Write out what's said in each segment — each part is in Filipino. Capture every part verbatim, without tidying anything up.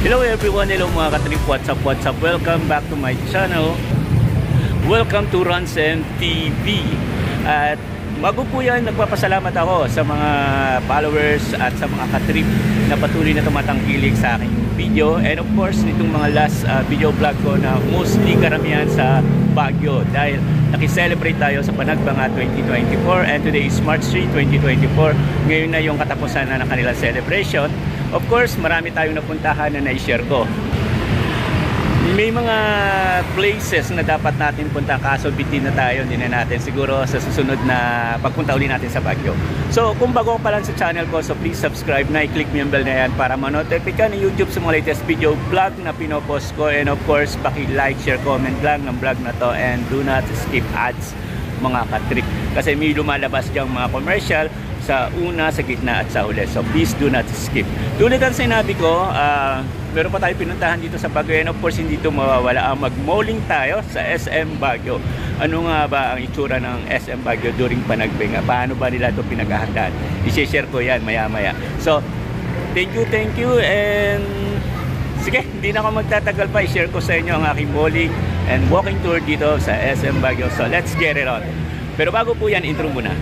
Hello everyone, hello mga katrip, what's up, what's up? Welcome back to my channel. Welcome to Ronsem T V. At bago po yan, nagpapasalamat ako sa mga followers at sa mga katrip na patuloy na tumatangkilik sa aking video. And of course, nitong mga last uh, video vlog ko na mostly karamihan sa Baguio. Dahil nakiselebrate tayo sa Panagbanga twenty twenty-four and today is March three, twenty twenty-four. Ngayon na yung katapusan na ng kanilang celebration. Of course, marami tayong napuntahan na na-share ko. May mga places na dapat natin punta, kaso bitin na tayo, hindi na natin siguro sa susunod na pagpunta uli natin sa Baguio. So kung bago ka pa lang sa channel ko, so please subscribe na, i-click mo yung bell na yan para ma-notify ka ni YouTube sa mga latest video vlog na pinopost ko. And of course, paki-like, share, comment lang ng vlog na to, and do not skip ads mga katrip, kasi may lumalabas diyang mga commercial sa una, sa gitna at sa huli. So please do not skip. Tulad ang sinabi ko, uh, meron pa tayo pinuntahan dito sa Baguio, and of course hindi ito mawawala ang mag-malling tayo sa S M Baguio. Ano nga ba ang itsura ng S M Baguio during Panagbanga? Paano ba nila ito pinaghahandaan? I-share ko yan maya maya. So thank you, thank you, and sige, hindi na ako magtatagal pa. I-share ko sa inyo ang aking malling and walking tour dito sa S M Baguio. So let's get it on. Pero bago po yan, intro muna.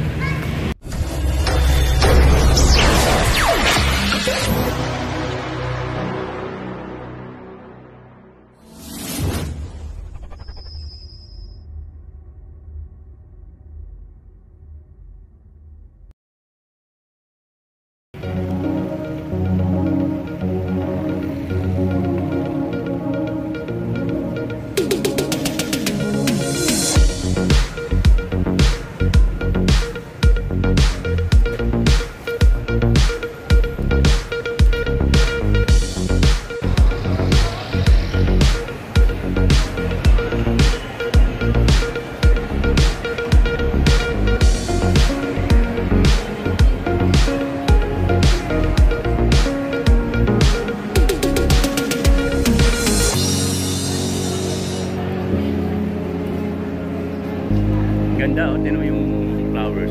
Ganda, oh, tinan mo yung flowers.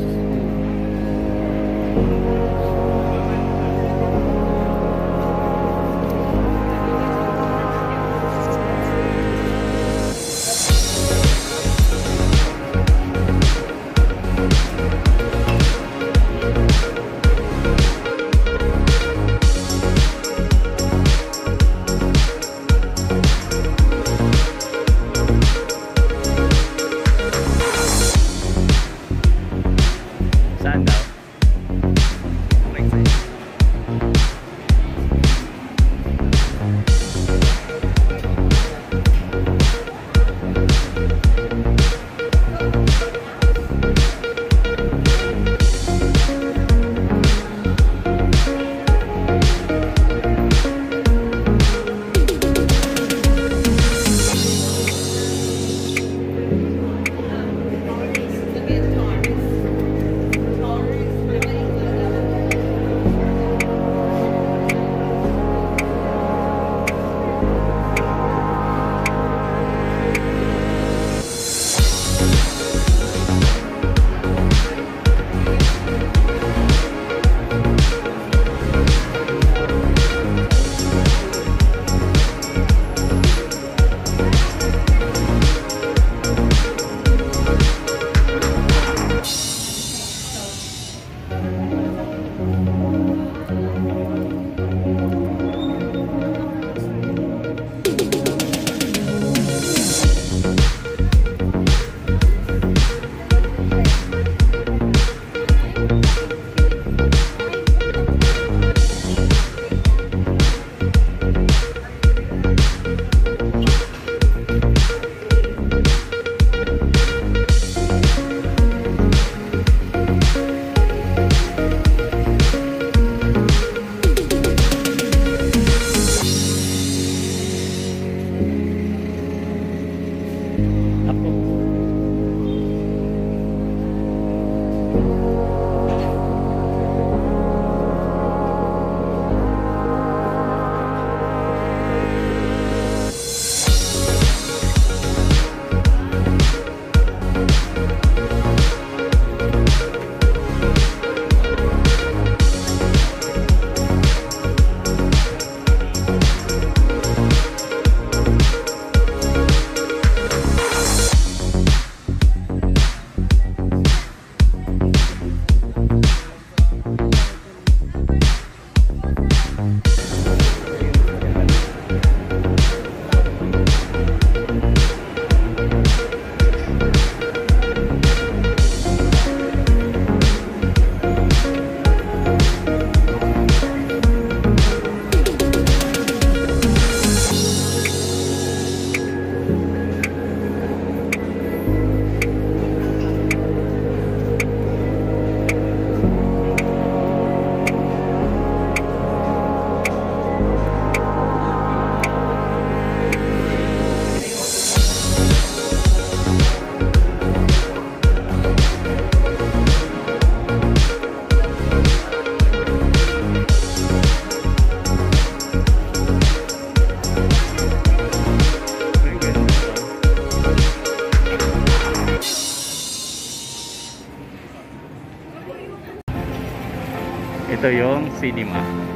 Ito yung cinema.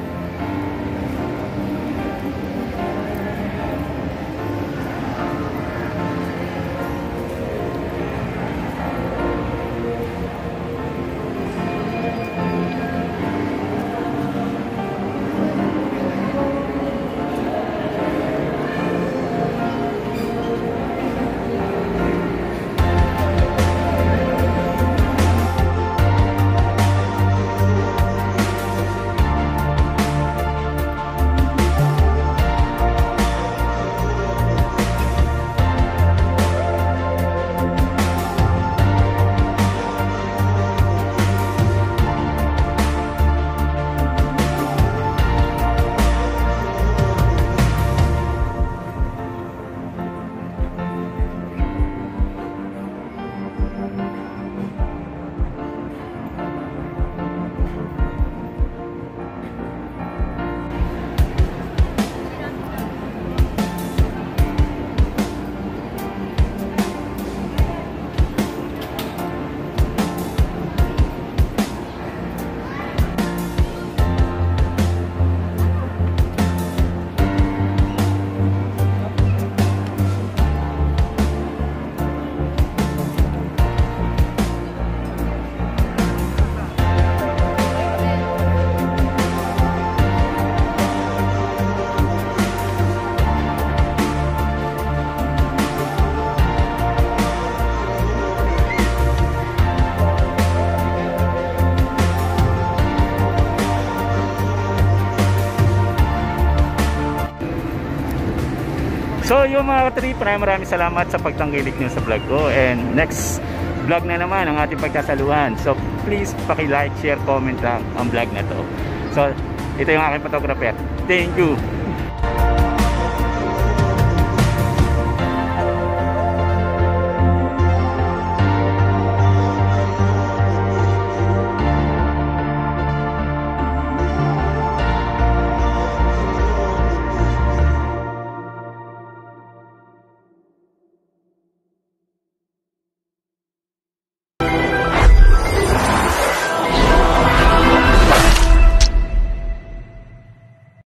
So yung mga ka-trip, maraming maraming salamat sa pagtangkilik nyo sa vlog ko. And next vlog na naman ang ating pagkasaluhan. So please paki-like, share, comment lang ang vlog na to. So ito yung aking photographer. Thank you.